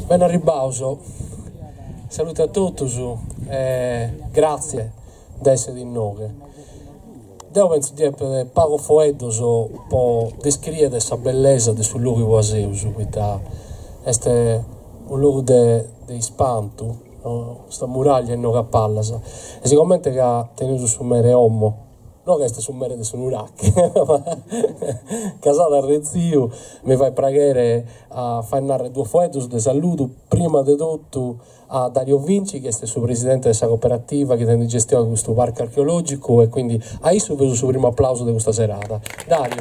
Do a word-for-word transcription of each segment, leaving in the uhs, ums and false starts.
Ben arribato, saluto a tutti e grazie di essere in noi. Io penso di essere poco foeddo per descrivere questa bellezza del suo luogo quasi, questo è un luogo di spanto, questa muraglia in una palla, e sicuramente che ha tenuto su mere uomo. Non che sul mere di Sonurac, ma casata al Rezzio mi fai pregare a fare due fotos di saluto, prima di tutto a Dario Vinci, che è il suo presidente della cooperativa che tiene in gestione questo parco archeologico, e quindi a lui subito il suo primo applauso di questa serata. Dario.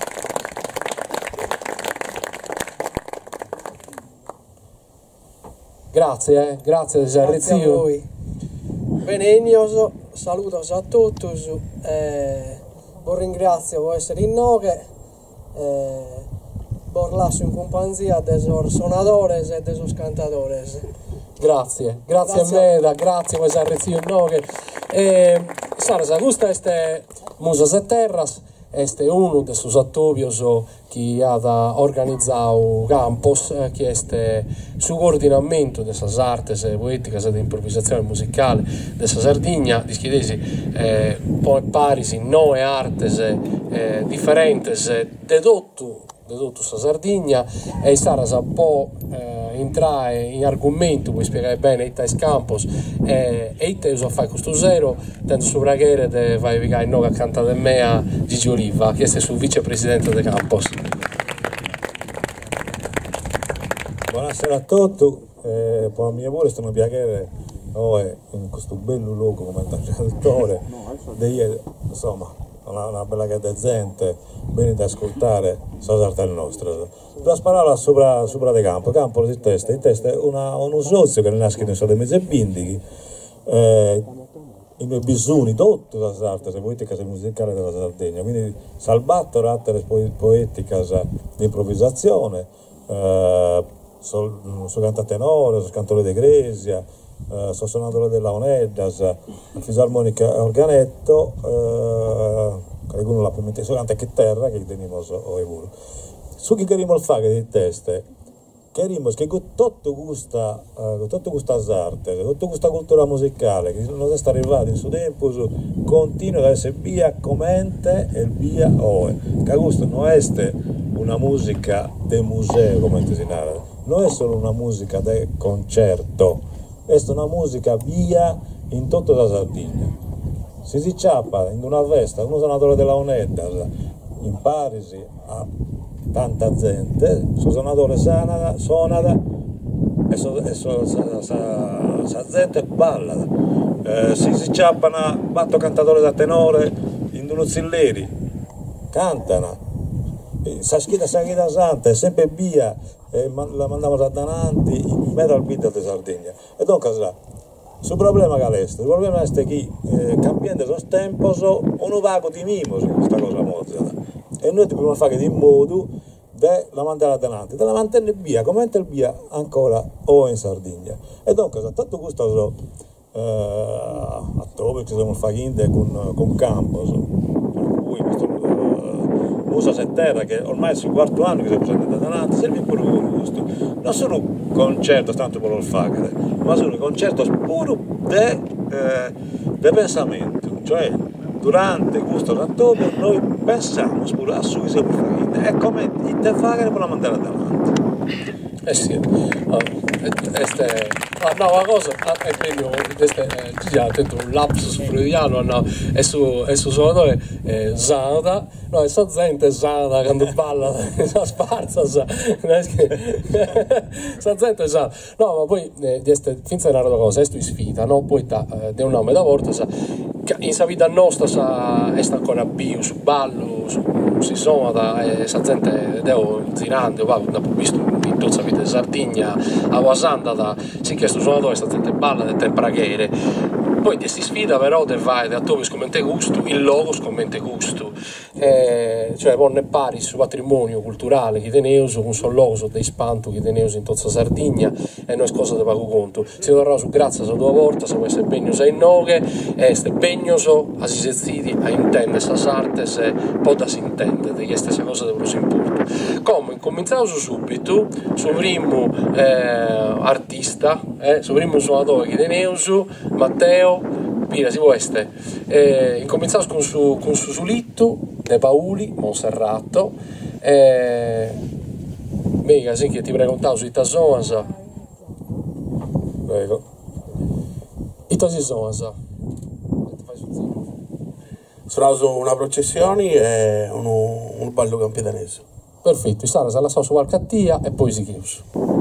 Grazie, eh? grazie di Grazie a voi. Benegnoso, saluto a tutti, eh, vi ringrazio per essere in noi, eh, vi lascio in compagnia dei suonatori e dei cantatori. Grazie, grazie, grazie a me, da, grazie per essere in noi. Eh, Sara, questa è Musas e Terras, è uno dei suoi attori che ha organizzato Campos, che è su coordinamento delle arti poetiche e di improvvisazione musicale della Sardegna, di schidesi eh, poi parisi nove arti eh, differenti di tutto di tutta la Sardegna, e Sara può eh, entrare in argomento, puoi spiegare bene i tais Campos eh, e te usa fare questo zero tendo su preghiere de vai vigare in a cantare me a Gigi Oliva, che è il vicepresidente dei Campos. Buonasera a tutti, eh, per la mia volta sono piacere oh, in questo bello luogo come il di insomma una, una bella gente bene da ascoltare la sarta nostra. Due parole sopra, sopra di campo, campo di testa, di testa è una, uno sozio che nasce in sole mezze bindichi, eh, i miei bisogni, tutte le arte poetiche e musicali della Sardegna, quindi salvato l'arte poetica di improvvisazione, eh, sono so cantatenore, sono cantore di Gresia, eh, sono suonatore della Oneddas, fisarmonica organetto, eh, qualcuno la permette, sono canta che terra che teniamo o evolo. Su chi querimo fare di teste, querimo che con tutto questa, uh, tutto questa arte, con tutta questa cultura musicale che non è arrivata in suo tempo, continua ad essere via commente e via oe. Che questo non è una musica del museo, come si narra, non è solo una musica del concerto, è una musica via in tutta la Sardegna. Se si ciappa in una festa, uno suonatore della Oneddas, in Parisi a tanta gente, il suonatore suona, suona e sa so, so, so, so, gente balla. Eh, se si ciappano, batto cantatore da tenore in uno zilleri, cantano. Sa schida sa schida santa, è sempre via, eh, la mandiamo da davanti in mezzo al beat di Sardegna. E dunque, il problema che è, il problema è che eh, cambiando il tempo, uno va con i mimos in questa cosa mozza. E noi dobbiamo fare in modo da la mandare davanti, da la mantenere via, come il via ancora o in Sardegna. E dunque, tutto questo eh, attori che stiamo facendo con, con Campos, per cui questo eh, Musas e Terra, che ormai è il quarto anno che stiamo facendo davanti, serve pure con questo. Non sono concerti tanto per lo fare, ma sono concerti puro di eh, pensamento, cioè durante questo rattopo noi pensiamo pure a su che siamo fare, è come te fare per la mandare davanti. Eh sì, oh, este, ah, no, la cosa è meglio, questo è già detto un lapsus freudiano, no, è su, è su suonatore eh, Zanda, no, è sta gente Zanda quando balla, sa sparsa, sa, sta gente Zanda, no, ma poi, eh, este, finza una cosa, è stu sfida, no, poi ta, eh, de un nome da volta, sa, in sa vita nostra sa, è sta ancora più, su ballo, su, si suona, e sa gente, devo girando, va, dopo visto in tutta la vita di Sardegna, a Wasanda, sì che sto suonatore, sta gente balla, del tempraghere. Poi di questa sfida però te vai da dove scommente gusto, il logo scommente gusto, eh, cioè ponne pari su patrimonio culturale che teneus, con sol logo su dei spanto che teneus in tutta Sardegna, e non è cosa da pago conto. Si tornerà su grazie a due volte, se vuoi essere begnoso in noghe, e ste begnoso a si sezziti a intendere sa sarte se poi da si intende, di questa cosa dello si importa. Come cominciamo subito, su primo eh, artista, eh, su primo suonatore che teneusu, Matteo, Pira, si può essere. Eh, cominciamo con su, con su Sulitto, De Pauli, Monserrato, eh, Mega, sì, che ti preguntavo su Itasonasa. Prego. Itasonasa. Sarà una processione e uno, un ballo campidanese. Perfetto, Sara sa la so su Valcattia e poi si chiude.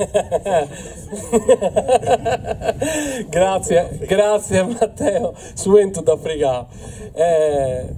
grazie, grazie Matteo, suento d'Africa. Eh,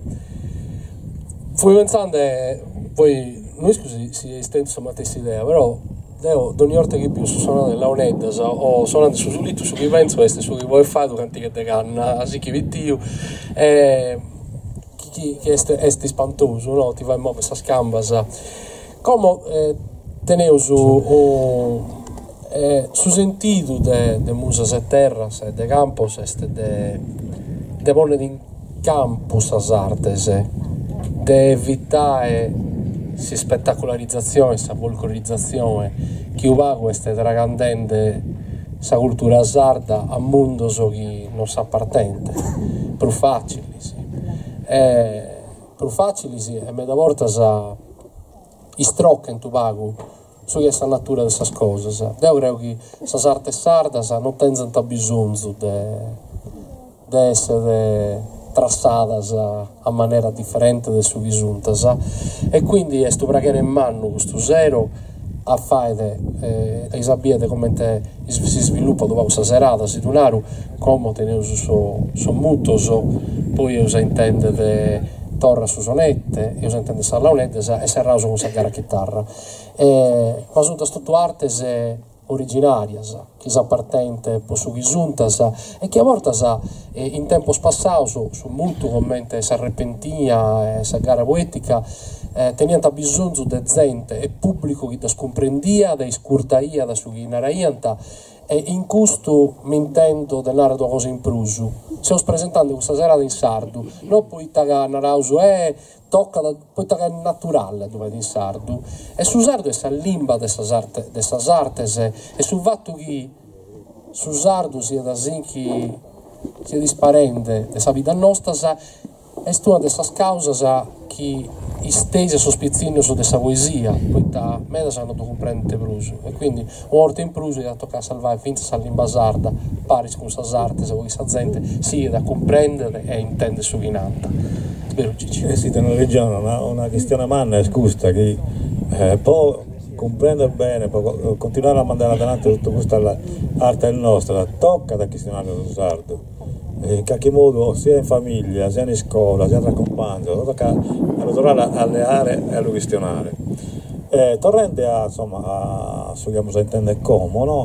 fui pensando, poi, noi scusi, si è stento la stessa idea, però Deo, ogni volta che più sono della Unedda o sono su solito su chi penso questo su chi vuoi fare durante che te canna così che vittiu e chi che è spantoso no ti va in modo questa scamba sa come eh, teneu su un eh, su sentido de, de musas e terras e de campos este de de ponere in campus as artes de evitare si spettacolarizzazione, questa folclorizzazione che va queste tragandente sa cultura sarda a mondo so chi non sa appartente più facili sì. E, più facili sì e me da volta sa istrocca in tubago su questa natura di queste cose sa. Io credo che questa arte sarda sa non tengono bisogno di essere trassadas a, a maniera differente del suo visuntas e quindi è sto bragare in mano questo zero a fare eh, e sapete come te, si sviluppa dopo questa serata si tunaru come tenere su so molto so poi io si intende de torra su sonette io si intende sa launette e si arrauso con sa gara chitarra e, ma sono tutto arte se originarias, che sa partente po su giuntas e che a volte sa eh, in tempo passato su, su molto commente sa repentina e sa gara poetica eh, tenianta bisogno de gente e pubblico che da scomprendia da iscurtaia da su chi naraianta e in questo mi intendo denare due cose in prusu se ho presentando questa serata in sardo non poi taga narauso è tocca da, poi taga naturale dove in sardo e su sardo è sa limba de arte de artes e sul fatto che su sardo sia da zinchi sia disparente de sa vita nostra sa è una delle cause che istese sospizzino su questa poesia poi da me da sanno comprendere pruso e quindi un orto in pruso da toccare salvare finta sa limba sarda pari con questa arte se questa gente sia da comprendere e intende su chinanta vero Cicci? Eh sì, nella regione una, una questione manna è scusta che eh, può comprendere bene può continuare a mandare avanti tutto questa arte nostra tocca da questionare lo sardo in qualche modo sia in famiglia, sia in scuola, sia tra compagni, tocca a tornare alle aree e a questionare. Eh, tornando a, insomma, a su che si intende come, no?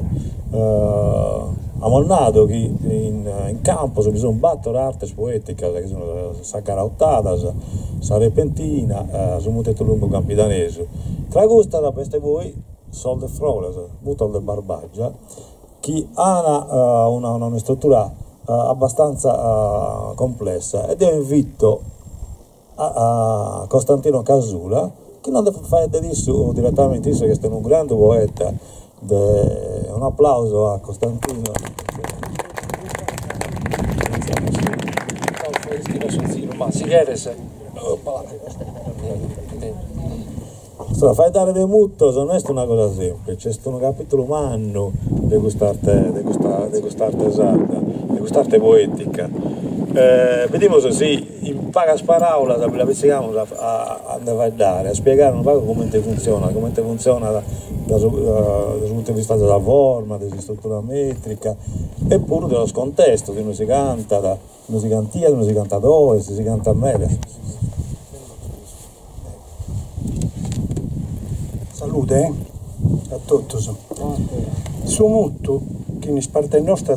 Eh, abbiamo nato che in, in campo si sono battere arti poetiche, che sono sa carautata, sa repentina, eh, su molto lungo capitanese. Tra queste da queste voi, Sol de Frole, molto del Barbaggia, che ha una, una, una struttura Uh, abbastanza uh, complessa ed io invito a, a Costantino Casula che non deve fare di su direttamente visto che è un grande poeta de... un applauso a Costantino ma si chiede se so, fai dare dei mutto non è una cosa semplice c'è un capitolo umano di quest'arte di questa, di quest'arte sarda di quest'arte poetica eh, vediamo se sì in poche parole la pensiamo a, a, a dare a spiegare un po' come funziona come funziona da, da, da, dal punto di vista della forma della struttura metrica e pure dello scontesto di si canta da non si cantia non si canta dove si canta a me. Salute eh? A tutti. Su molto che mi parte nostra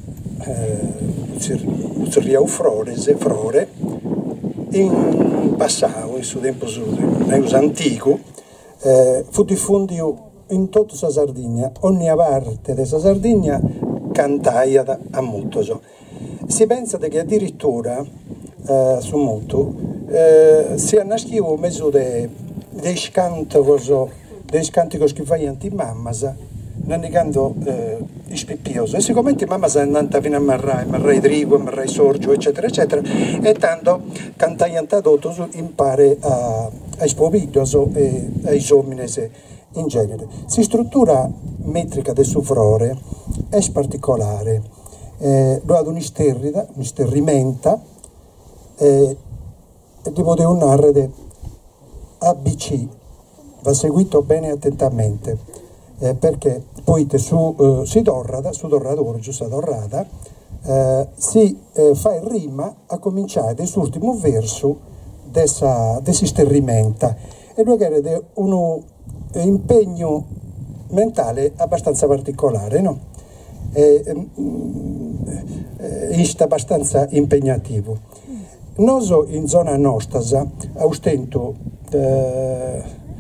usiria eh, frore, frore in passato, in suo tempo antico, eh, fu diffuso in tutta la Sardegna, ogni parte della Sardegna cantaia a molto. Si pensa che addirittura eh, su molto eh, si è nasciuto mezzo dei canticos dei canticos che facevano i mammas nannicando eh, ispippioso e sicuramente i mammas andavano fino a Marrai, Marrai Drigo, Marrai Sorgio eccetera eccetera e tanto cantavano tutto impare a, ai spovidios e ai uomines in genere. La struttura metrica del sufrore è particolare, eh, lo ha un'isterrida, un'isterrimenta eh, e devo dire un narrede A B C va seguito bene attentamente. eh, perché poi te su eh, si dorrada, su dorrada orgio, sa dorrada, eh, si eh, fa il rima a cominciare dall'ultimo verso dessa, desi sterrimenta, e lui era un impegno mentale abbastanza particolare, no? E, eh, è abbastanza impegnativo. Noso in zona nostasa a stento eh,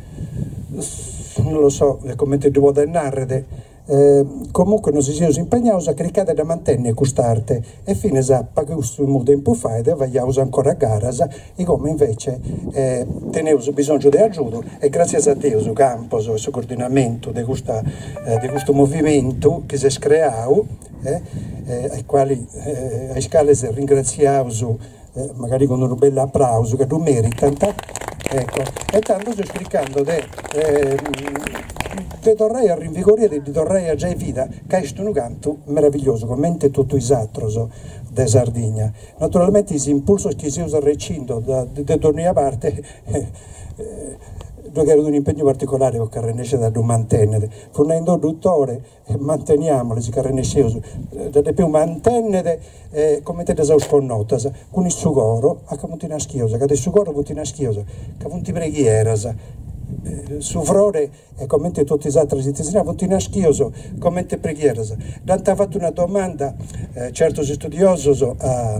non lo so come ti devo narrare, eh, comunque non si sia impegnati a caricare da mantenere quest'arte, e fine a pagare un tempo fa ed avevamo ancora a gara, e come invece eh, tenevo bisogno di aiuto, e grazie a Dio su campo, su questo coordinamento di eh, questo movimento che si è creato, eh, eh, ai quali eh, ai scale ringraziamo, eh, magari con un bel applauso che tu merita, ecco, e tanto sto spiegando di eh, tornare a rinvigorire, di tornare a già vita, che è un canto meraviglioso, come tutto i altri di Sardegna. Naturalmente i impulsi che si usano recinto da, da tornare a parte, eh, eh, che era un impegno particolare che carrenesce da mantenere, fornendo dottore, eh, manteniamole, si carrenesce, da più mantenere, eh, come te da sponnota, con il sugoro, a che punti naschiosa, che il sugoro punti naschiosa, che punti preghieras, eh, su frore, e come tutti gli altri italiani, punti naschioso, come te preghieras. Dante ha fatto una domanda, eh, certo studioso, a,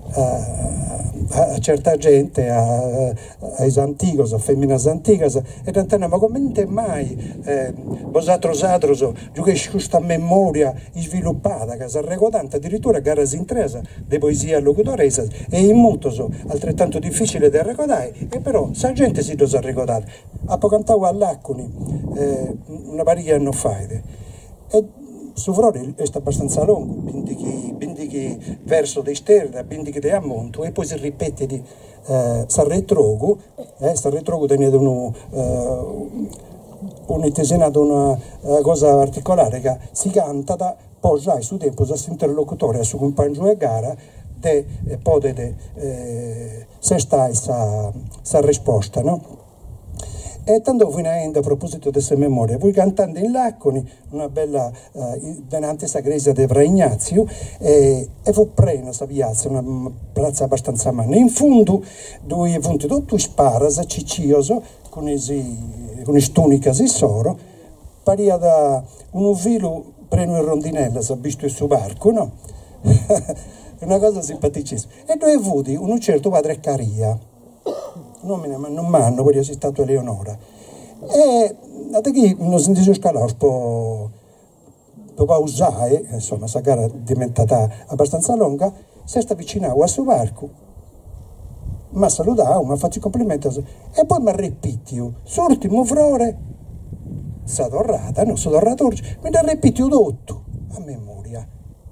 a a certa gente, a, ai antigos, a femminas antigas, e tantana, ma come mai eh, vosotros altros giugesci questa memoria sviluppata che si arregodante addirittura garas intresa di poesia locutoresa, e in mutos altrettanto difficile da arrecodare, e però sa gente si dosa arrecodare. A poco cantavo all'Accuni eh, una paria anno fa, e su frore è abbastanza lungo, quindi che verso di sterda, quindi che di ammonto, e poi si ripete di eh, Sarretrogu, eh, Sarretrogu teniva uno, eh, un'itesinato una uh, cosa particolare, che si canta da posare su tempo a interlocutore, a suo compagno e gara, de eh, potete eh, se sta sa, sa risposta, no? E tanto finendo a proposito di questa memoria, voi cantando in Laconi, una bella eh, denante sagresa di Fra Ignazio, eh, e fu prena questa piazza, una piazza abbastanza manna. In fondo, dove fu tutto sparas, ciccioso, con le tuniche e soro, paria da un filo preno in rondinella, si è visto il suo barco, no? Una cosa simpaticissima. E dove avuti un certo padre Caria, non mi hanno, poi è stato Eleonora, e da qui non si dice scalare un po' dopo usare, insomma, questa gara è diventata abbastanza lunga, si sta avvicinando al suo barco, mi ha salutato, mi ha fatto i complimenti, e poi mi ha ripetito, l'ultimo frore, sa dorrata, non so dorrata oggi, mi ha ripetito tutto, a memoria.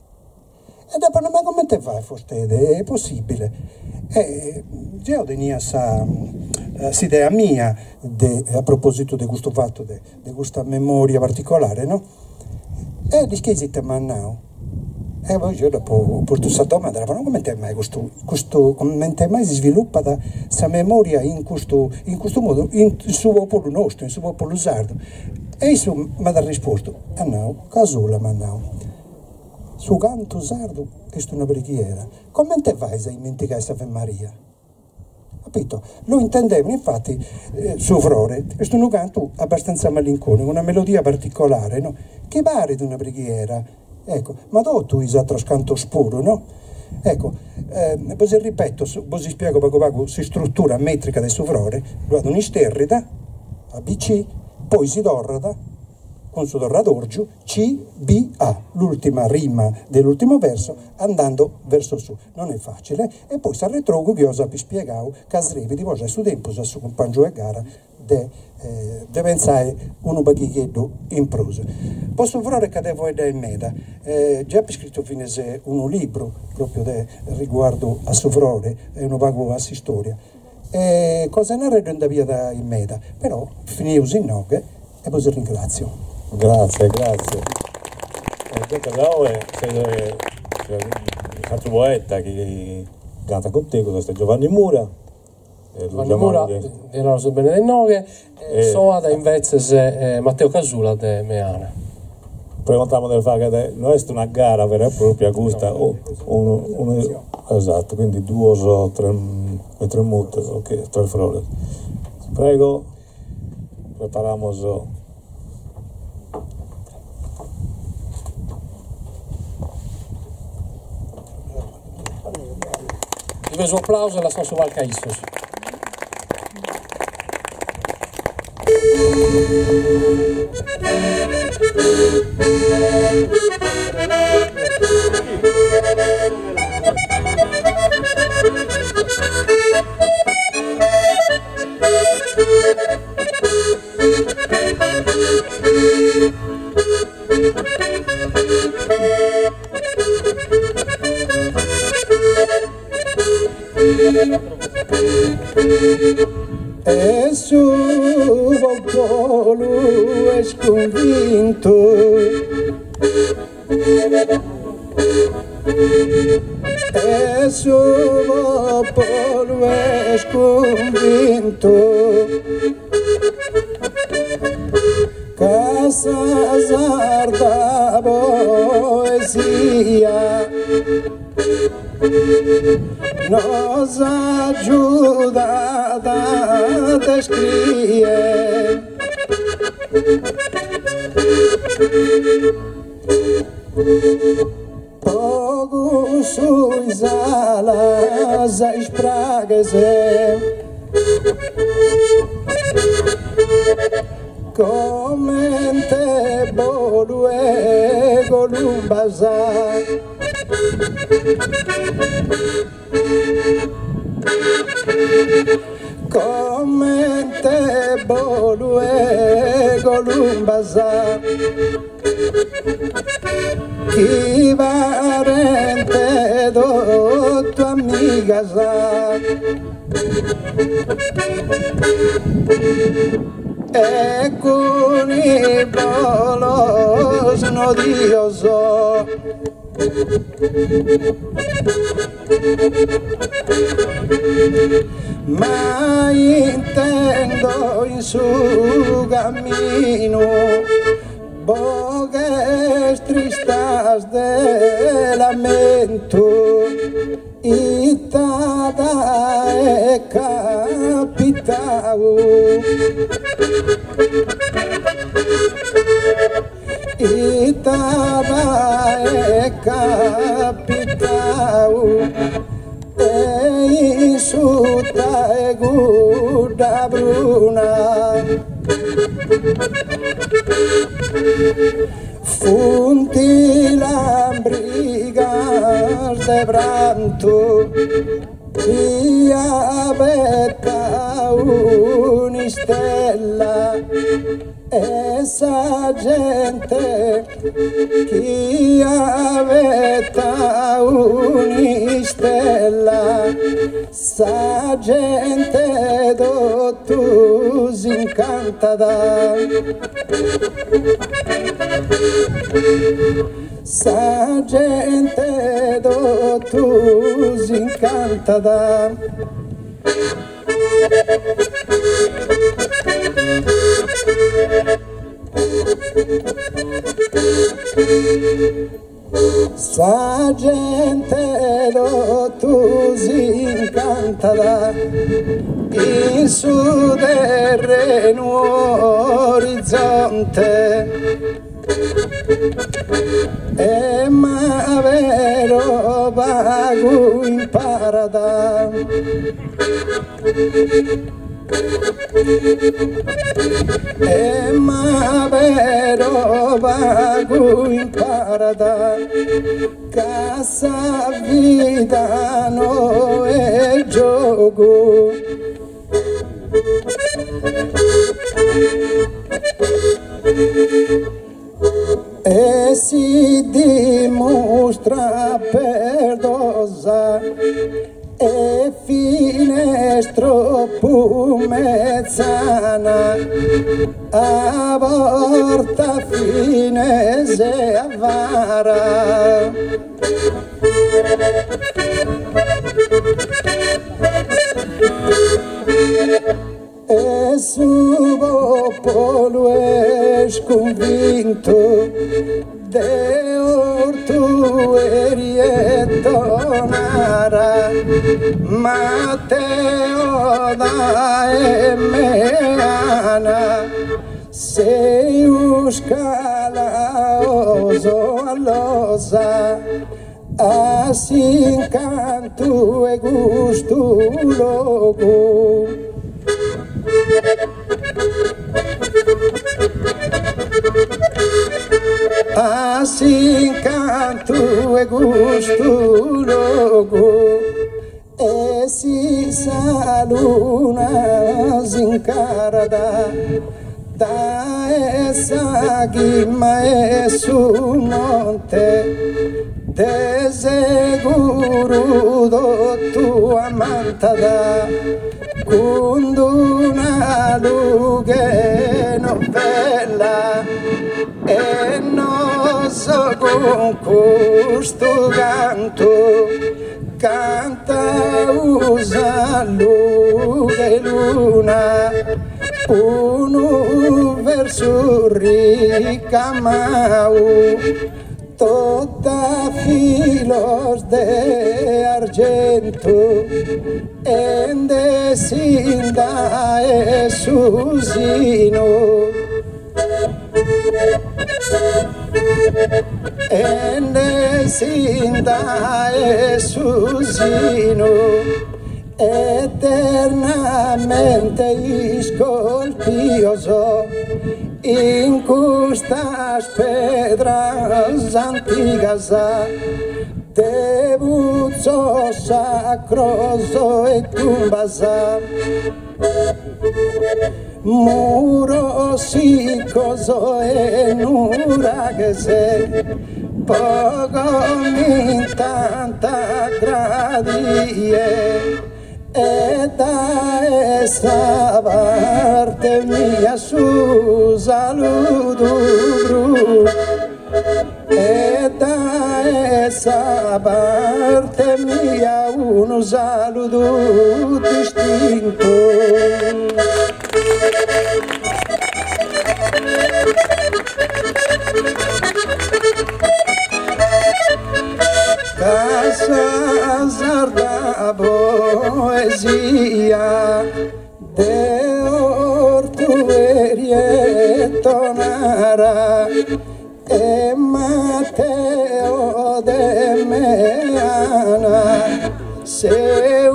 E dopo non mi ha come te fai, forse è possibile. E io tenia questa uh, idea mia de, a proposito di questo fatto, di questa memoria particolare, no? E di che si te mannao? E poi io dopo ho posto questa domanda, ma come te mai questo, questo come te mai si sviluppa questa memoria in questo, in questo modo, in, in suo popolo nostro, in suo popolo sardo? E io mi ha risposto, ah no, casulla mannao. Su canto sardo, che è una preghiera. Come te vai a dimenticare questa Ave Maria? Capito? Lo intendevano, infatti, eh, su frore, è un canto abbastanza malinconico, una melodia particolare, no? Che pare di una preghiera, ecco, ma dopo tu hai altro canto spuro, no? Ecco, eh, poi ripeto, poi spiego poco poco, si struttura metrica del sufrore, lo ad un'isterrida, A B C, poi si dorrada, con su dorradorgiu, C, B, A, l'ultima rima dell'ultimo verso, andando verso su. Non è facile. E poi si arretrogo che io ho spiegato che scrive di voi su tempo, su suo compagno e gara, de, eh, de pensare un baghichetto in prosa. Posso fare che devo vedere in meta. Eh, già ho scritto fine se un libro proprio de, riguardo a Sofrore, e uno vago a storia. E cosa narra da via da in meta, però finivo in noghe e poi ringrazio. Grazie, grazie. Eh, Casao è un altro poeta che canta con te, questo è Giovanni Mura, Giovanni Mura di Rosso Bene del Noghe e Soada invece se Matteo Casula de Meana. Preguntavamo del fatto che non è una gara vera e propria, gusta un, un, esatto, quindi due o tre, tre mute, ok, tre flores. Prego, preparamos. Un applauso alla Sosso Valcaistos. E suo popolo è sconvinto, e suo popolo è sconvinto, casa sarda poesia nos ajuda a descrever. Pogo suas alas a espraguecer, comente bolo e golumbazar. Comente bolo e golumbazar, chi varente do tua amiga za, e con i bolos nodioso. Ma intendo in su camino bogues tristas de lamento, itada e capitao, itada e capitao, e insulta e guda bruna, funti lambrigas de branto, e avetta un'istella, essa gente che avetta un'istella, sa gente dottus incantada, sa gente dottus incantada. Sa gente dottus incantada, in su terreno orizzonte, e ma vero vago imparada, e ma vero vago imparada, casa vida no è gioco, e si dimostra perdosa, e finestro pumezzana, a volta fine se avvara. sconvinto de ortueri e tonara Matteo da e meana sei uscalaoso allosa asin cantu e gustu logo asin cantu e gustu logo e si saluna zincarada da essa ghimma e su monte de seguro do tua mantada conduna lughe novella e non so con questo canto canta usa lughe luna uno verso ricamau tutta filos de argento ende sinda e susino ende sinda e susino eternamente scolpioso in custas pedras antigas debuzzo sacroso e tumbas muro sicoso e nuragese poco in tanta gradie e da essa parte mia su saludo bru e da essa parte mia uno saludo distinto casa sarda poesia de ortueri e tonara e Matteo de meana se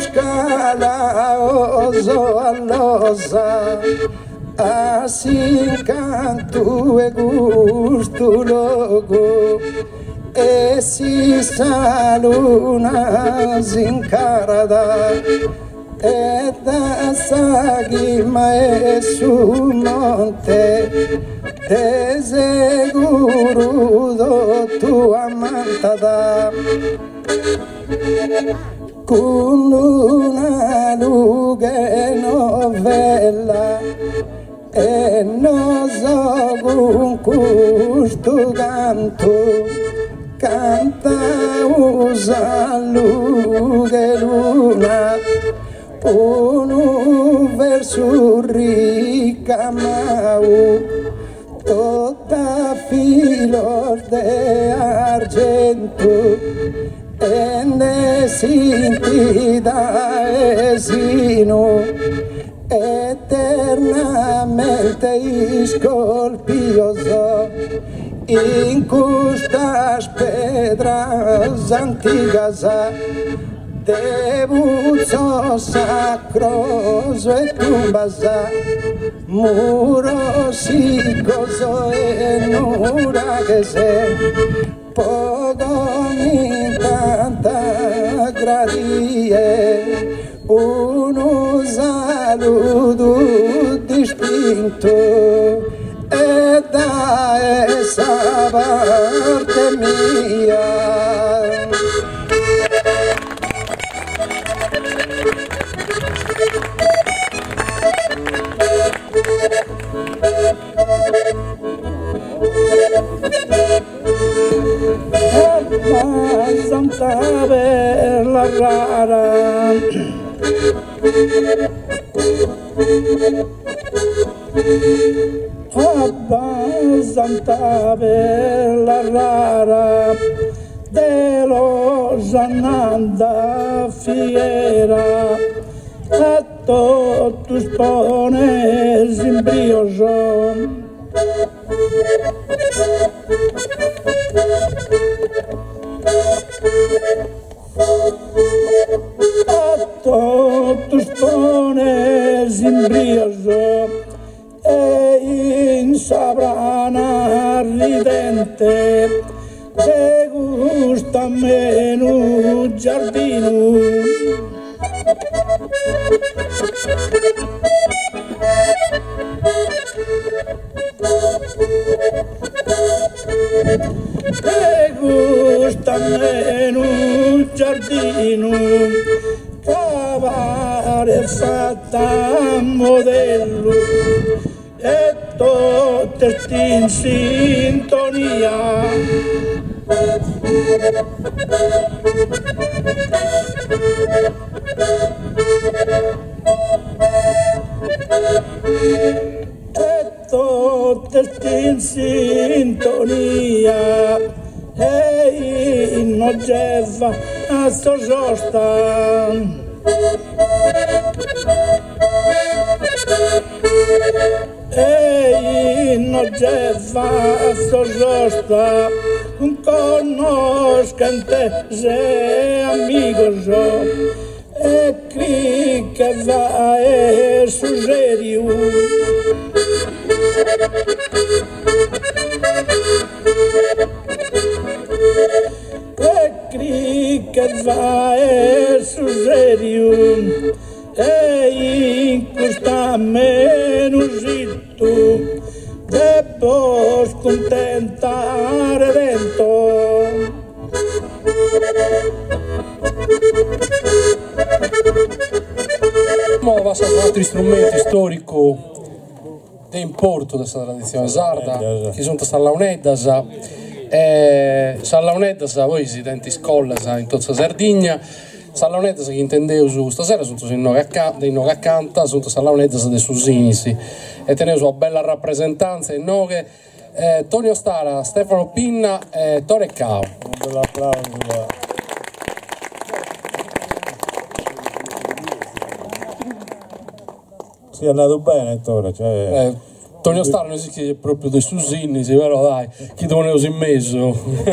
uscalaoso allosa asin cantu e gustu logo e si saluna zincarada e da saghima e su monte de seguro do tua mantada con una lughe novella e non so con questo canto canta usa lughe luna uno verso ricamau tutta filos de argento e ne sinti da esino eternamente scolpioso in custas pedras antigas debuzzo sacroso e tumbas muro sicoso e nuragese poco in tanta gradie uno saludo distinto e da essa parte mia Santa bella rara abbastanza bella rara dello Giannanda fiera a tutto spone simbrioso a tutto spone simbrioso e in sabrana ridente che gusta meno giardino che gusta meno giardino cavare fatta a modello e tutte in sintonia e tutte in sintonia e in ogeva a sto giostan e non c'è fatto giusta un conoscente se amico so e qui che va e su serio e qui che va e su serio e in questa menusito devo scontentare dentro Ora passiamo ad altri strumenti storici di importo di questa tradizione sarda che sono sta launeddas e sa launeddas voi si tenti scollas in tutta Sardegna. Sa launeddas che intendevo su stasera sono dei noga canta, sono sa launeddas de Susinisi e tenevo una bella rappresentanza in noghe eh, Tonio Stara, Stefano Pinna e Tore Cao. Un bel applauso. Sì, è andato bene Tore, cioè... Eh, Tonio Stara non si chiede proprio dei Susinisi, però dai, chi devono in mezzo?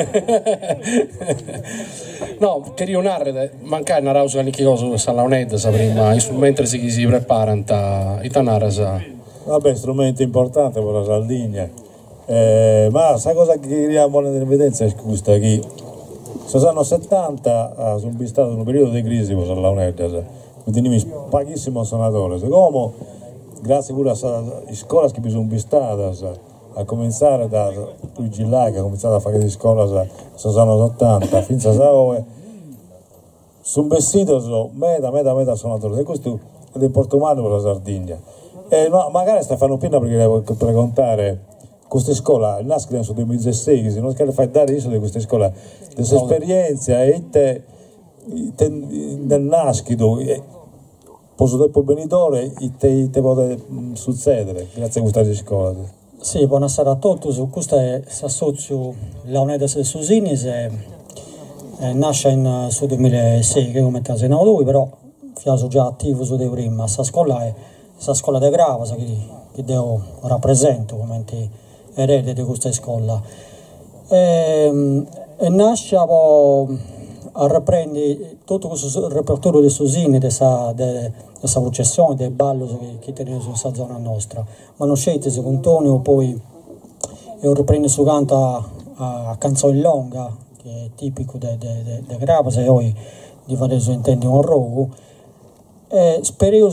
No, queria narrare, mancare una rausa di cosa questa launedda prima, mentre si, si preparano i tanarasa. Vabbè, strumento importante per la Sardegna. Eh, ma sa cosa che queríamos in evidenza è questa che negli anni settanta sono stato in un periodo di crisi per la launedda, quindi pochissimi suonatori. Come grazie pure alle scuole che mi sono vistate, a cominciare da Luigi Lai, che ha cominciato a fare le scuole negli anni ottanta, fino a ora, sono vestiti meta, meta, meta suonatori. E questo è importante per la Sardegna. E no, magari Stefano Pinna, perché devo raccontare questa scuola, nasce nel duemilasei, se non che le fai dare io di questa scuola, questa esperienza e te, te nel nascito, posso dopo il benitore, te, te può succedere grazie a questa scuola. Sì, buonasera a tutti, su questo è l'associo Launeddas de Susinis, e, e nasce in su duemilasei, che come te ne lui, però sono già attivo su di prima. Questa scuola è la scuola di Gravas, che, che devo rappresento come erede di questa scuola. E, e nasce a, a riprendere tutto questo repertorio di Susini, di questa processione, dei balli che, che teniamo in questa zona nostra. Ma non scelte con Tonio, poi io riprendo su canto a, a canzone longa, che è tipico di Gravas, e poi di fare su intendi un rogo. E spero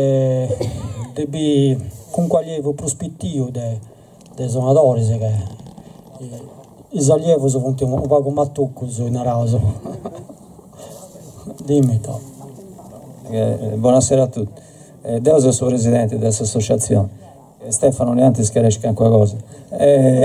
di con qualche prospettiva dei suonatori, che i allievi sono venuti un po' mattucco in Arauso. Dimmi, to. Eh, buonasera a tutti. Eh, Deus è il suo presidente di questa associazione. Eh, Stefano neanche schiarisce anche qualcosa. Eh,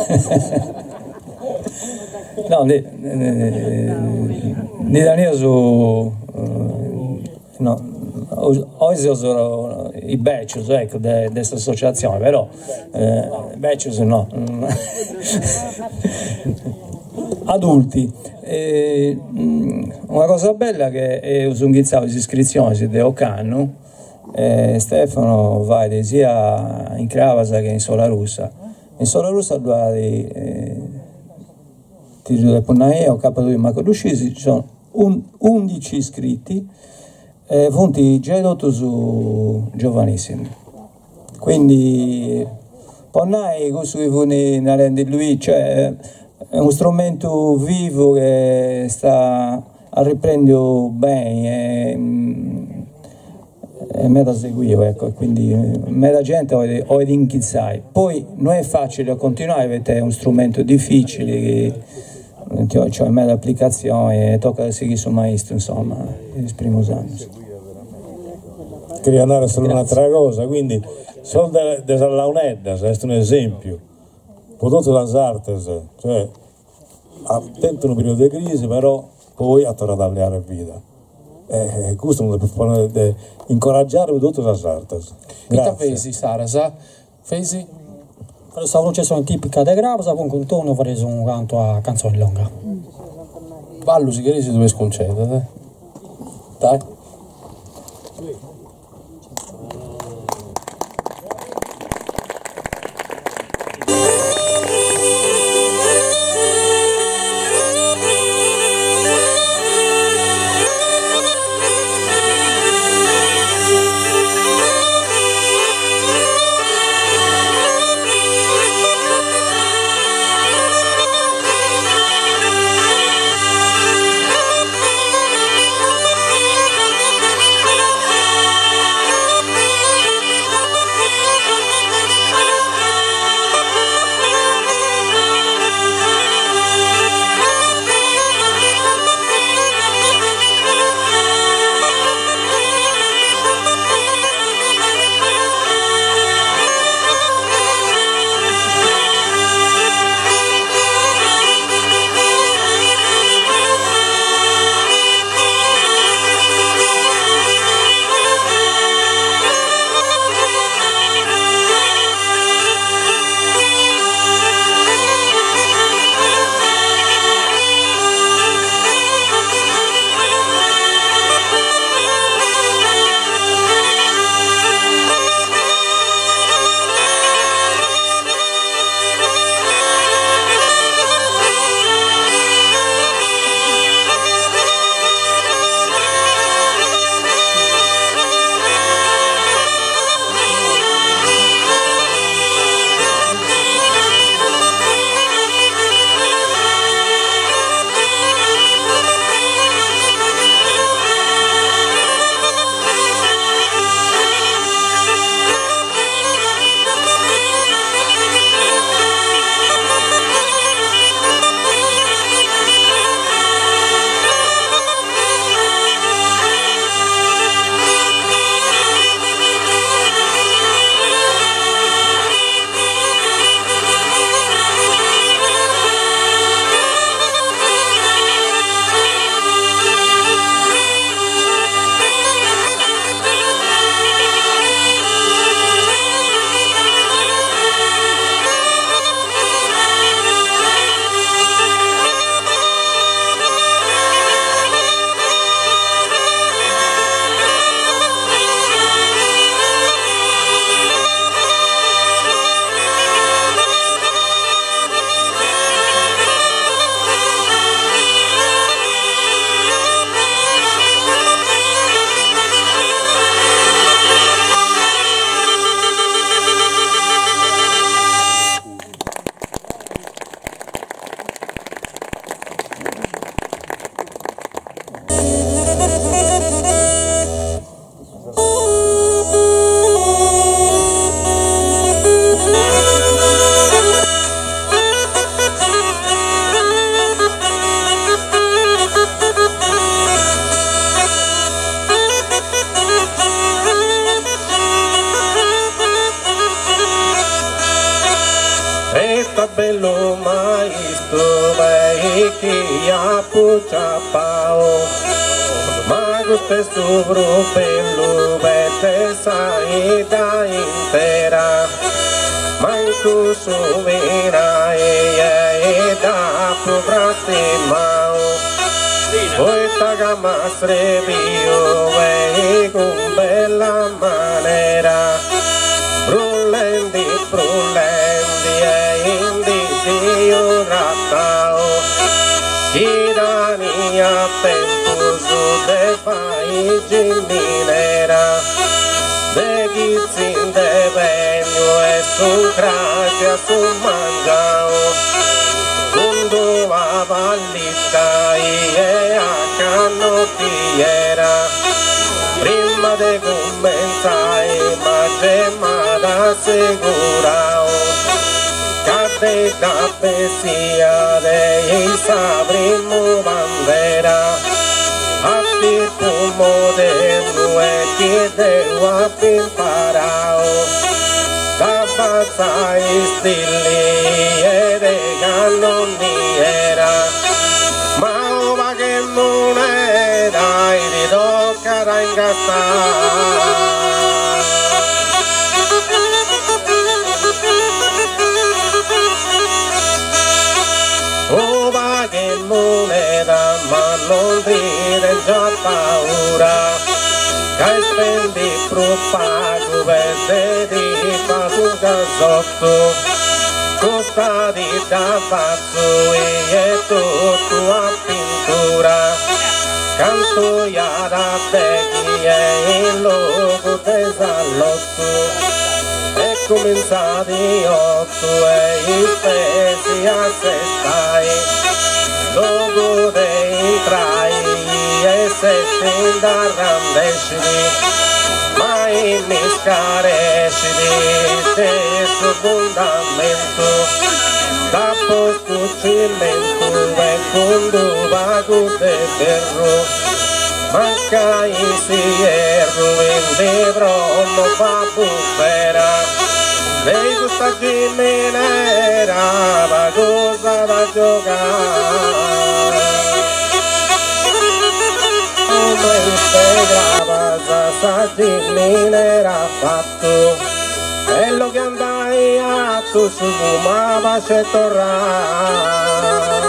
no, di, di, di Daniele su... No, oggi sono i beccios, ecco, di questa associazione, però eh, beccios no, adulti. E, una cosa bella che è usunghizzavo le iscrizioni di Ocannu, eh, Stefano va sia in Cravasa che in Sola Russa. In Sola Russa due eh, tiro del Ponnaia o K due Macoduscisi, ci sono un, undici iscritti, eh, punti già dotto su giovanissimi. Quindi Ponnai, questo che vuole rende lui, cioè è uno strumento vivo che sta a riprendere bene, è, è me da seguire, ecco, quindi me la gente ho di inchizzare. Poi non è facile continuare perché è uno strumento difficile, che, cioè me l'applicazione, tocca seguire su maestro, insomma, i primi anni. Queria andare solo un'altra cosa, quindi solo della Launeddas, è un esempio. Prodotto da artes, cioè attento in un periodo di crisi, però poi a tornare a dare vita. E questo non deve incoraggiare prodotto da artes. Grazie. Fesi, Sarasa? Fesi? Questa processione tipica di Gravasa, con un tono preso un canto a canzone lunga. Ballo si chiede se dove sconcedere. Dai. bello maestro vai che ya pucha pao ma questo stupro bello per saida intera manco sovera e da proprastimao poi taga masre bio e con bella manera brulendi brulendi e indi dio rattao Irani a tempo su de fai giminera de gizin de benio e su grazia su mangiao Sundo a vallita e a canottiera prima de commenzai ma gemada segurao Cade da pesia de sabrimo bandera a tipo moderno e chiedeu a imparao da passai stilli e de cannoniera ma ova che non era e di tocca da incassare Ova che moneta ma non dire già paura che spendi propago per di pasu casotto costa di da pazzo e tutto a pintura canto ya da te chi è il logo del salotto e cominciati otto e i spesi a sestai dopo dei entrai e sesti da randesciti ma in miscaresciti stesso fondamento da posto cimento e fondo vago de ferro manca in sierro in libro non fa buffera lei questa giminera va cosa da giocare come integrava sa giminera fatto e lo che andai a tu su ma va a tornare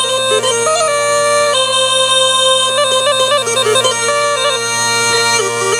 Thank you.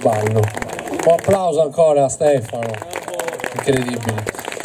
ballo. Un applauso ancora a Stefano, incredibile.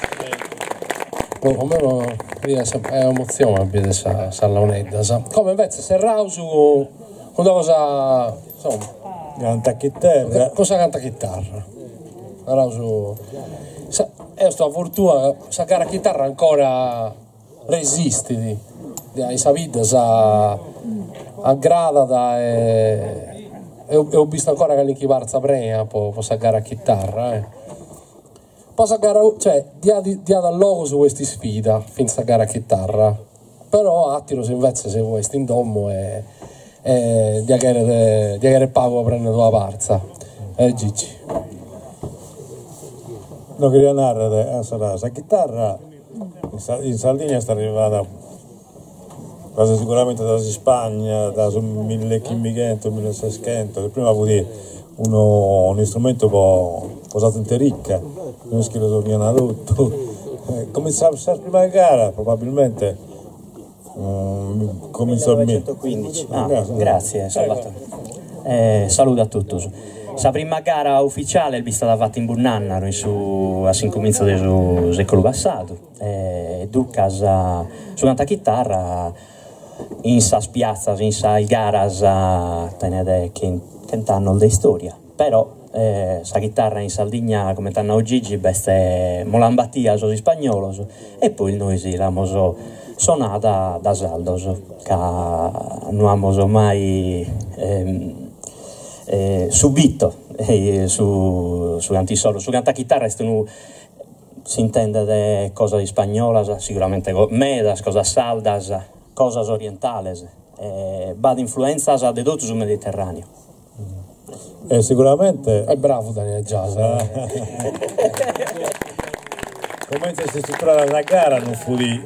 Come no, è un'emozione avere questa launedda. Come invece se Rausu, quando cosa, insomma, canta chitarra. Cosa canta chitarra? Rausu, è una fortuna, questa cara chitarra ancora resiste, di, di questa vita sa aggradata e, e ho visto ancora che l'inchivarza prima può saccare a chitarra, eh. Poi gara, cioè, dia, dia dal logo su questa sfida, finza gara a chitarra, però attiro se invece se vuoi in domo e, e di avere di avere pago a prendere la parza, eh Gigi. No, queria narrare, eh, sarà, la chitarra in Sardegna sta arrivata quasi sicuramente dalla Spagna, da millecinquecento milleseicento, prima vuol dire uno, un strumento un po' potente ricca, non è che lo so tutto. Eh, cominciava la prima gara, probabilmente um, cominciò il millenovecentoquindici. Ah, grazie, Salvatore. Eh, saluto a tutti. La prima gara ufficiale è stata fatta in Bunnannaro, su, a comincio del secolo passato. Eh, Ducas suonata chitarra in sa spiazza, in sa garas tenete che anno di storia, però eh, la chitarra in Sardegna come tanno oggi è molambatia di spagnolo e poi noi sì, l'abbiamo suonata da saldos che non abbiamo mai eh, eh, subito eh, su, su antisolo, su canta chitarra uno, si intende di cose di spagnola, sicuramente medas, cose saldas, cose orientali, eh, va di influenza di tutto sul Mediterraneo. E sicuramente è bravo Daniel Jazz, eh. Come si struttura la gara non fu di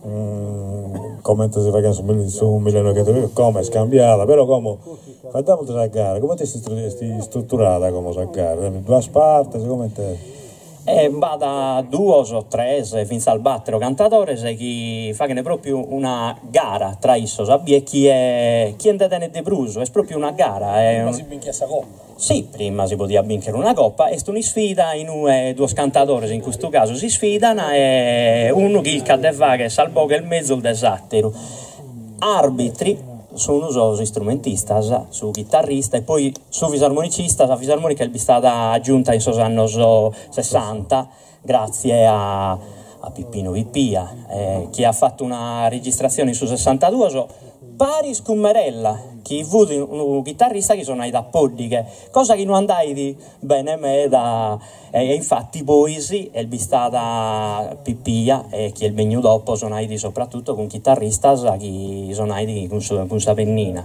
um, come si fa su, su un millenovecentoventi come è scambiata, però come facciamo la gara, come si è strutturata come la gara, due parti, come te? E va da due o tre fino al battere cantatore che fa che è proprio una gara tra i sabbi e chi è chi è detene di Bruso, è proprio una gara. È un... si vince questa coppa? Sì, prima si poteva vincere una coppa, è una sfida in due, due cantatori, in questo caso si sfidano e uno che il cadeva che salvo che il mezzo il desattero. Arbitri sono su strumentisti, su chitarrista e poi su fisarmonicista, la fisarmonica è stata aggiunta in anni sessanta grazie a, a Pippino Vippia eh, che ha fatto una registrazione su sessantadue so, pari scummerella che fu un chitarrista che suonai da poddiche, cosa che non andai di bene me da e infatti poi sì, è stata Pippia e chi è il begno dopo suonai di soprattutto con chitarrista che suonai di con, con sa pennina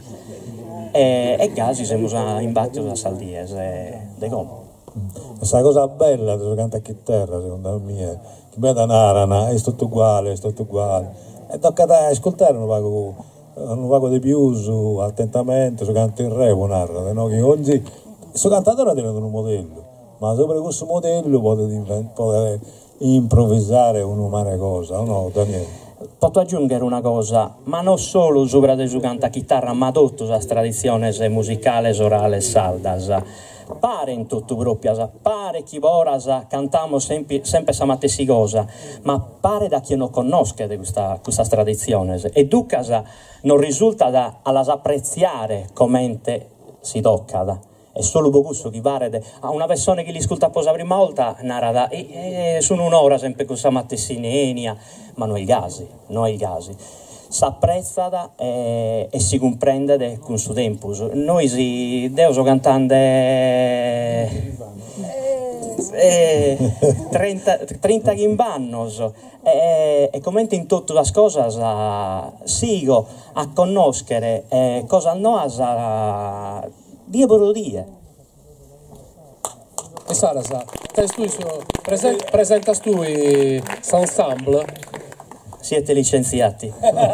e, e casi siamo in battito da Saldiese de come. Questa cosa bella di cantare chitarra secondo me che mi da narana è tutto uguale, è tutto uguale e tocca da ascoltare un vago un vago di più su attentamente su canto in re narra, no? Che oggi questo cantatore è diventato un modello, ma sopra questo modello potete, potete improvvisare un'umana cosa, no Daniele? Posso aggiungere una cosa, ma non solo sopra di su canta chitarra, ma tutto la tradizione musicale orale saldas. Pare in tutto proprio, pare chi voras cantiamo sempre, sempre questa stessa cosa, ma pare da chi non conosce questa, questa tradizione e ducas non risulta da alla apprezzare come si tocca. È solo poco chi pare a una persona che li ascolta la prima volta narra e, e sono un'ora sempre con questa matessinenia, ma non è il caso, non è il caso. Si apprezza e, e si comprende con suo tempo. Noi si devo cantando eh, eh, trenta, trenta anni e, e come in tutte le cose sigo a conoscere eh, cosa noi dia per dia. E Sara, presen presenta tu l'ensemble? Siete licenziati.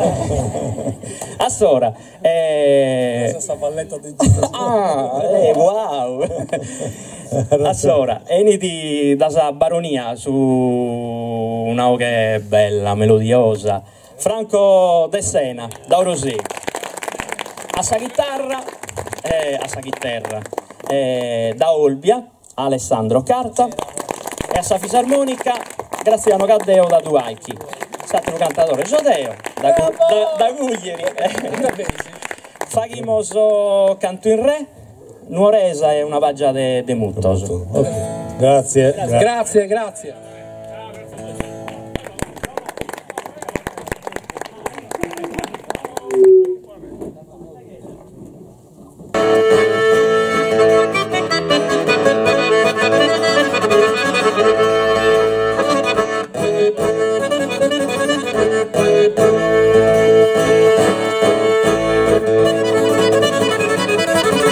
Allora, eh... ah, eh, wow. Allora, eni da baronia su una che bella, melodiosa. Franco De Sena, da Orosì. A sa chitarra, eh, a sa chitarra. eh, da Olbia, Alessandro Carta, e a sa fisarmonica Graziano Caddeo da Duaichi. Stato un cantatore Giodeo, da, da, da Guglieri. Faghimos canto in re, Nuoresa è una baggia de, de Muttos. Okay. Grazie. Grazie, grazie. grazie.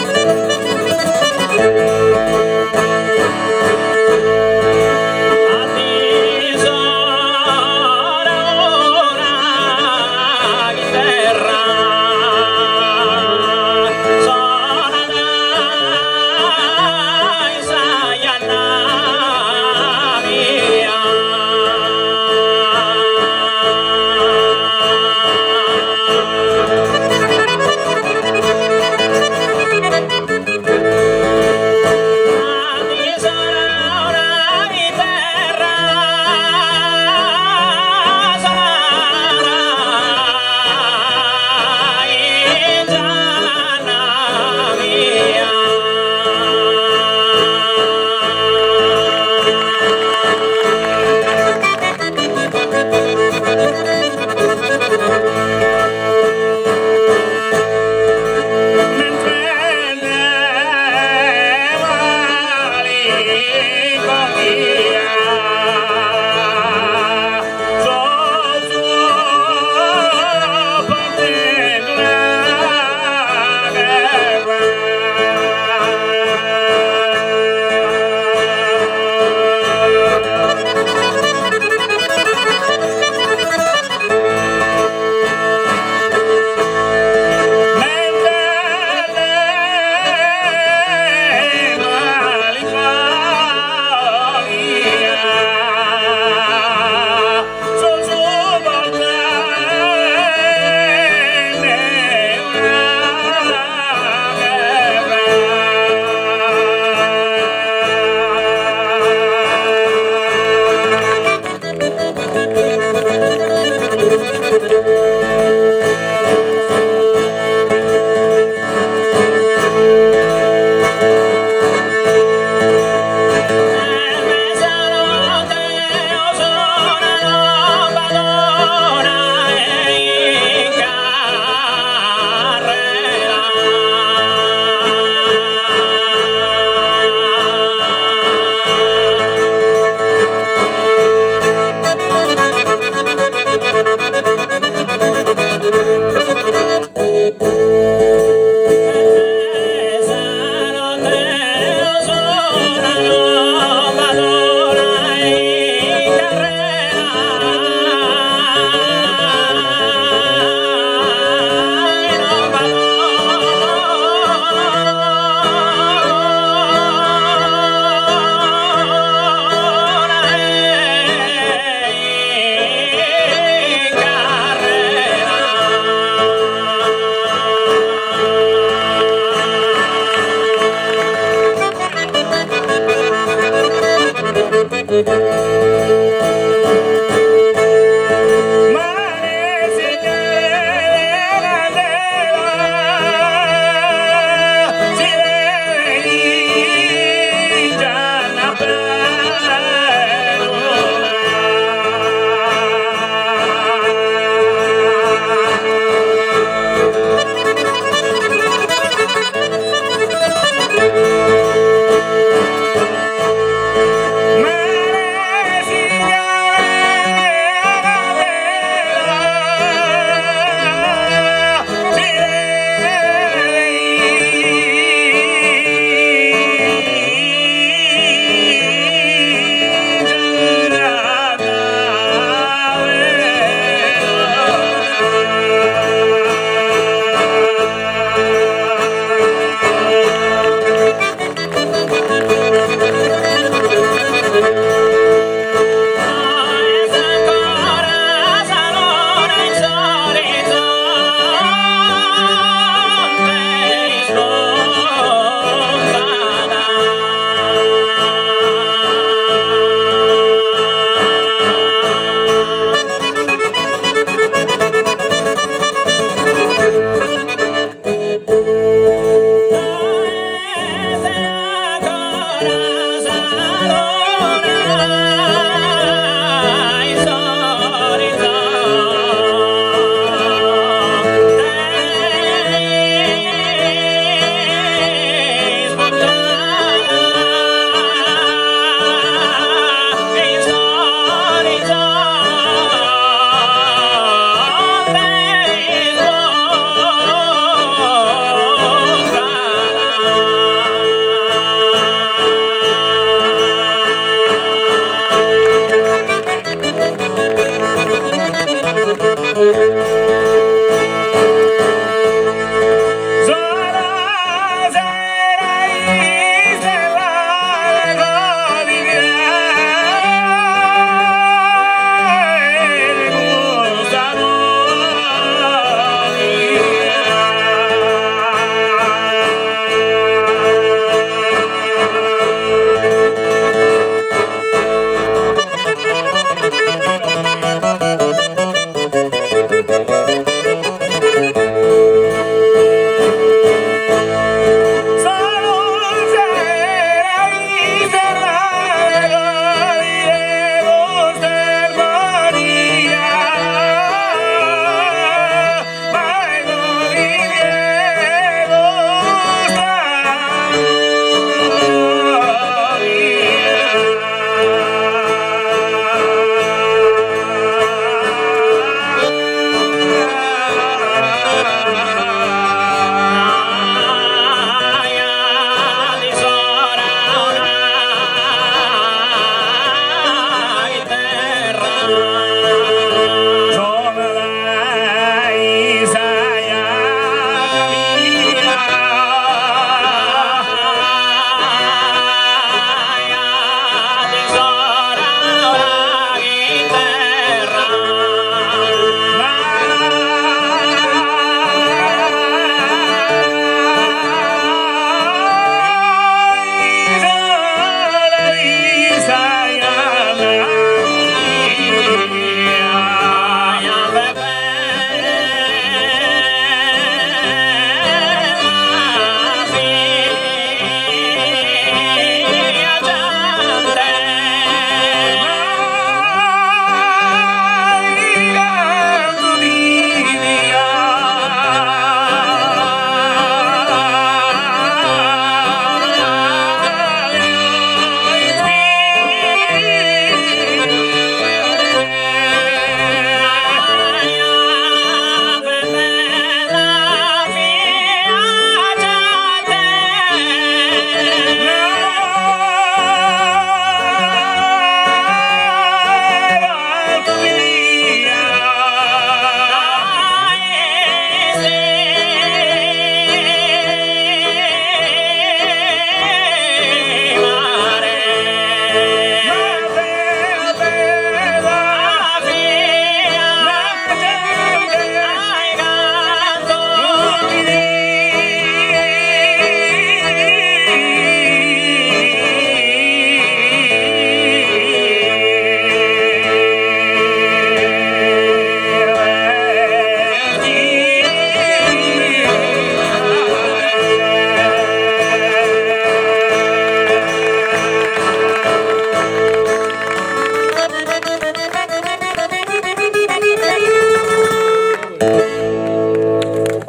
Addio.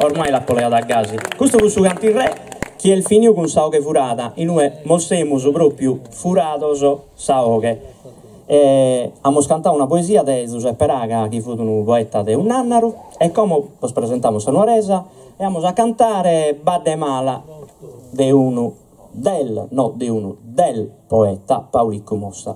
ormai l'ha collegato a gas. Questo fu su canti re, chi è il figlio con saoche furata, in noi mostremos proprio furatos saoche. E abbiamo cantato una poesia di Giuseppe Raga, che fu un poeta di un nannaro, e come vi presentiamo a Nuoresa, e andiamo a cantare Badde Mala di uno del, no di uno del poeta Paulicco Mossa.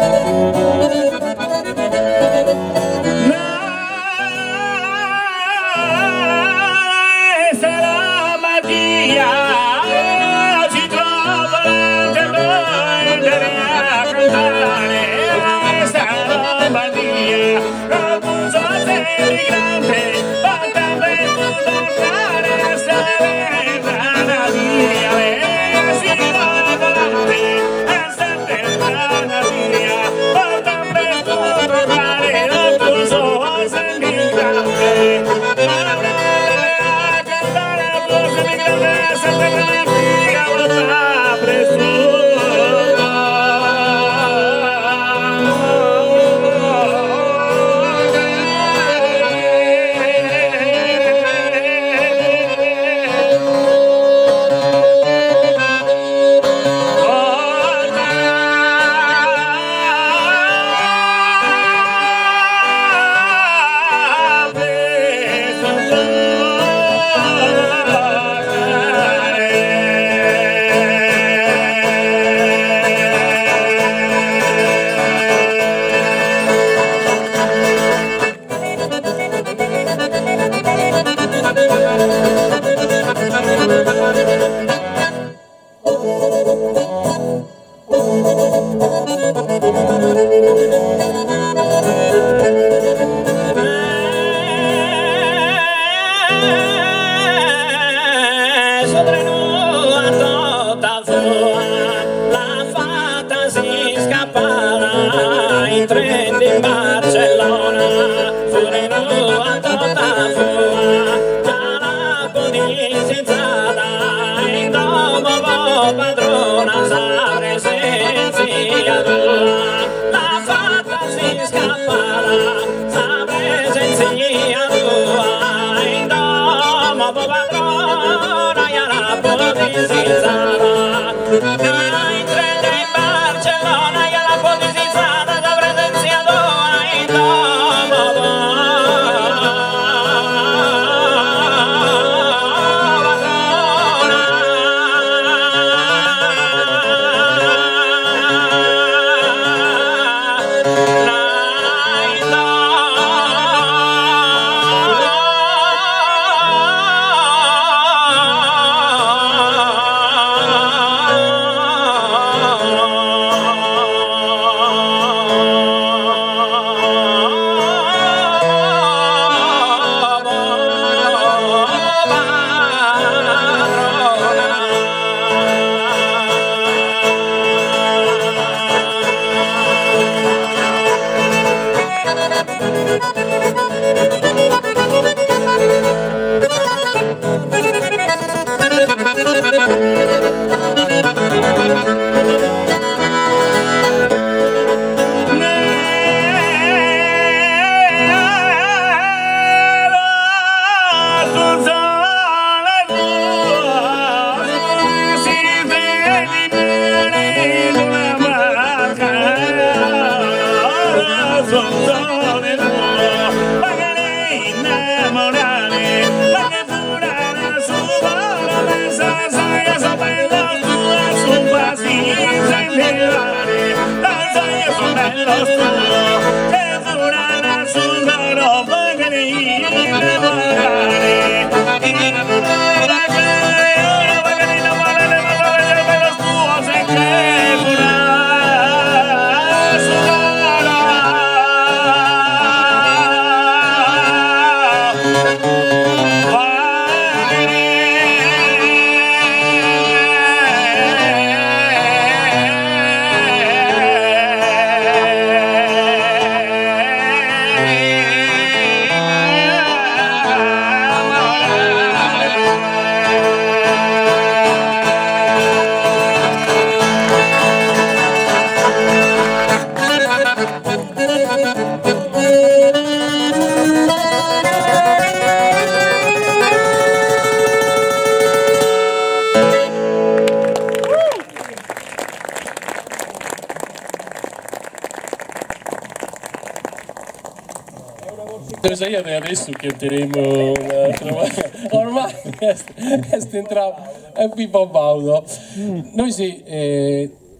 Io adesso chiederemo una... ormai è entrato è Pippo Baudo. Noi sì, eh,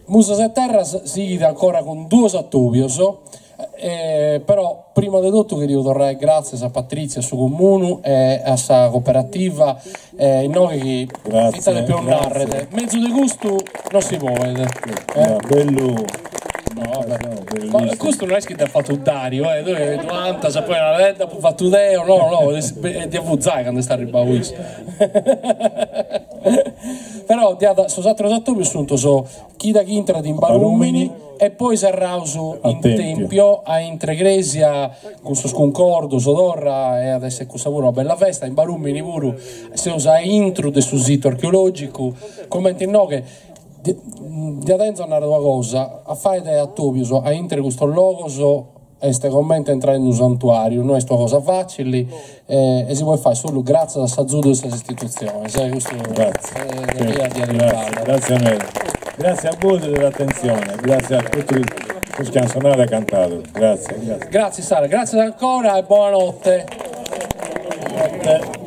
Musa e Terras si ancora con due attubios, eh, però prima di tutto voglio tornare grazie a Patrizia, al suo comune e a sua cooperativa, eh, in noi che fate più narrete. Mezzo di gusto non si può vedere. Eh? No, bello. No, no, questo non è che ti ha fatto un Dario, eh, tu hai duanta, se poi una lenta, poi fatto Deo, no, no, è di avvuzzare quando sta arrivando questo. Però sono altri attori sono so, chi da chi entra in Barumini e poi si arrauso in tempio a Intregresia con suo sconcordo, Sodorra e adesso è questa pure una bella festa in Barumini pure si usa intro del suo sito archeologico commenti no che di, di adesso una cosa a fare a Tobius a intere questo logo e ste commenti entrare in un santuario non è sta cosa facile eh, e si può fare solo grazie a Sazudo e questa istituzione se questo, grazie eh, sì, grazie, grazie a me grazie a voi dell'attenzione grazie a tutti quelli che hanno suonato e cantato grazie grazie, grazie Sara grazie ancora e buonanotte, buonanotte.